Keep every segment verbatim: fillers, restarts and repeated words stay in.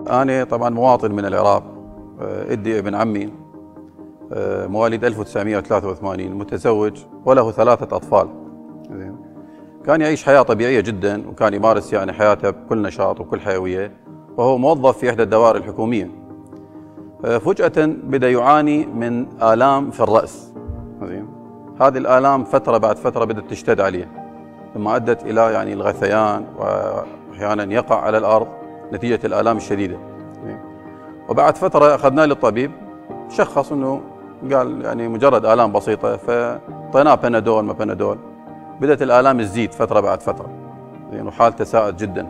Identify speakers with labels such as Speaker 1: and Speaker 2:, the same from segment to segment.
Speaker 1: أنا طبعا مواطن من العراق، إدي ابن عمي مواليد ألف وتسعمئة وثلاثة وثمانين، متزوج وله ثلاثة أطفال. كان يعيش حياة طبيعية جدا، وكان يمارس يعني حياته بكل نشاط وكل حيوية، وهو موظف في إحدى الدوائر الحكومية. فجأة بدأ يعاني من آلام في الرأس. هذه الآلام فترة بعد فترة بدأت تشتد عليه، ثم أدت إلى يعني الغثيان، وأحيانا يقع على الأرض نتيجة الآلام الشديدة. وبعد فترة أخذناه للطبيب، شخص أنه قال يعني مجرد آلام بسيطة، فطيناه بنادول ما بنادول. بدأت الآلام تزيد فترة بعد فترة، يعني وحالته ساءت جدا.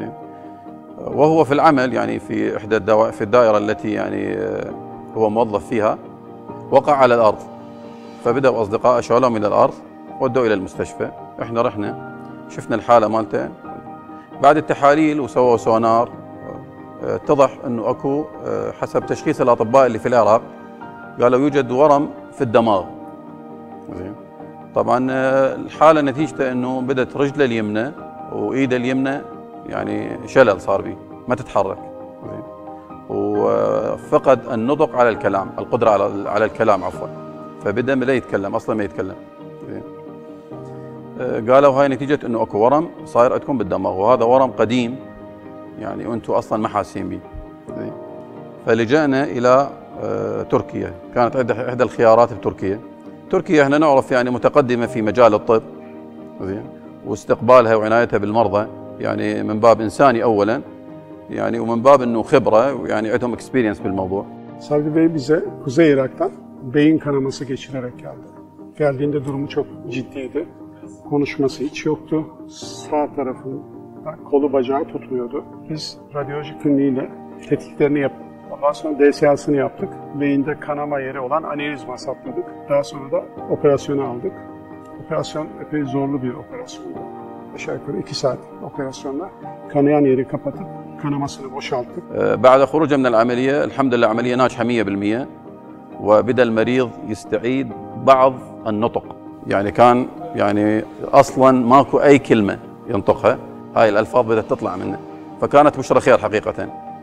Speaker 1: وهو في العمل يعني في إحدى الدوائر في الدائرة التي يعني هو موظف فيها، وقع على الأرض. فبدأوا أصدقائه شالوه من الأرض ودوه إلى المستشفى. إحنا رحنا شفنا الحالة مالته. بعد التحاليل وسووا سونار، اتضح أنه أكو حسب تشخيص الأطباء اللي في العراق، قالوا يوجد ورم في الدماغ. زين. طبعا الحالة نتيجته أنه بدأت رجله اليمنى وإيده اليمنى يعني شلل صار به، ما تتحرك. زين. وفقد النطق على الكلام، القدرة على على الكلام عفوا. فبدأ لا يتكلم، أصلا ما يتكلم. زين. قالوا هاي نتيجة أنه أكو ورم صاير عندكم بالدماغ، وهذا ورم قديم يعني وأنتم أصلا ما حاسين به. زين. فلجأنا إلى تركيا. كانت إحدى الخيارات بتركيا. تركيا احنا نعرف يعني متقدمة في مجال الطب، زين، واستقبالها وعنايتها بالمرضى يعني من باب إنساني أولا، yani ومن باب انه خبره ويعني عندهم اكسبيرينس بالموضوع.
Speaker 2: Sabri Bey bize Kuzey Irak'tan beyin kanaması geçirerek geldi. Geldiğinde durumu çok ciddiydi. Konuşması hiç yoktu. Sağ tarafında kolu bacağı tutmuyordu. Biz radyoloji kliniğiyle tetkiklerini yaptık. Ondan sonra D S A'sını yaptık. Beyinde kanama yeri olan aneurysma saptadık. Daha sonra da operasyonu aldık. Operasyon epey zorlu bir operasyondu. Aşağı yukarı iki saat operasyonla kanayan yeri kapatıp kanamasını boşalttık.
Speaker 1: بعد خروجه من العملية الحمد لله عملية ناجحة مية بالمية، وبدأ المريض يستعيد بعض النطق. يعني كان يعني أصلا ماكو أي كلمة ينطقها، هاي الألفاظ بدأت تطلع منه، فكانت بشرى خير حقيقة.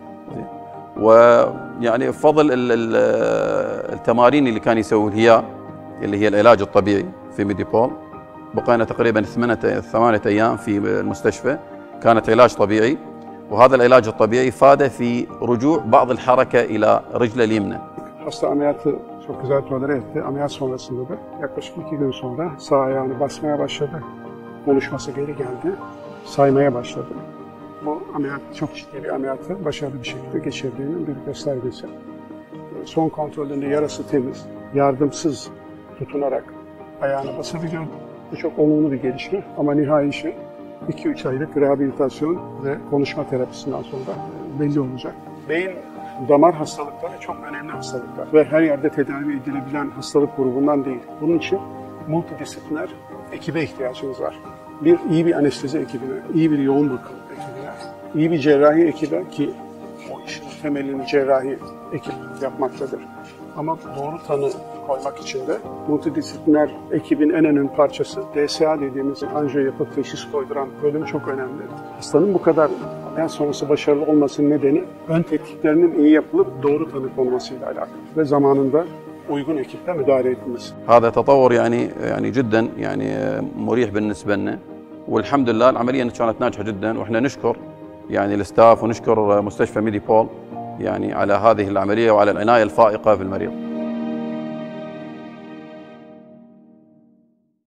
Speaker 1: ويعني بفضل التمارين اللي كان يسوي هي اللي هي العلاج الطبيعي في ميديبول، بقينا تقريبا ثمانية أيام في المستشفى، كانت علاج طبيعي. وهذا العلاج الطبيعي فاد في رجوع بعض الحركة إلى رجله اليمنى.
Speaker 2: Hasta ameliyatı çok güzel tolere etti. Ameliyat sonrasında da yaklaşık iki gün sonra sağ ayağını basmaya başladı. Konuşması geri geldi. Saymaya başladı. Bu ameliyat çok ciddi bir ameliyatı başarılı bir şekilde geçirdiğinin bir göstergesi. Son kontrolünde yarası temiz, yardımsız tutunarak ayağını basabiliyor. Bu çok olumlu bir gelişme ama nihai işi iki üç aylık rehabilitasyon ve konuşma terapisinden sonra belli olacak. Beyin damar hastalıkları çok önemli hastalıklar ve her yerde tedavi edilebilen hastalık grubundan değil. Bunun için multidisipliner ekibe ihtiyacımız var. Bir iyi bir anestezi ekibine, iyi bir yoğun bakım ekibine, iyi bir cerrahi ekibe ki o işin temelini cerrahi ekip yapmaktadır. Ama doğru tanı koymak için de multidisipliner ekibin en önemli parçası D S A dediğimiz anjiyo yapıp teşhis koyduran bölüm çok önemli. Hastanın bu kadar ameliyat sonrası başarılı olmasının nedeni ön tetkiklerinin iyi yapılıp doğru tanı konmasıyla alakalı ve zamanında uygun ekiple müdahale edilmesi.
Speaker 1: هذا تطور يعني يعني جدا يعني مريح بالنسبة لنا، والحمد لله العملية كانت ناجحة جدا، واحنا نشكر يعني الستاف ونشكر مستشفى ميديبول يعني على هذه العملية وعلى العناية الفائقة بالمريض.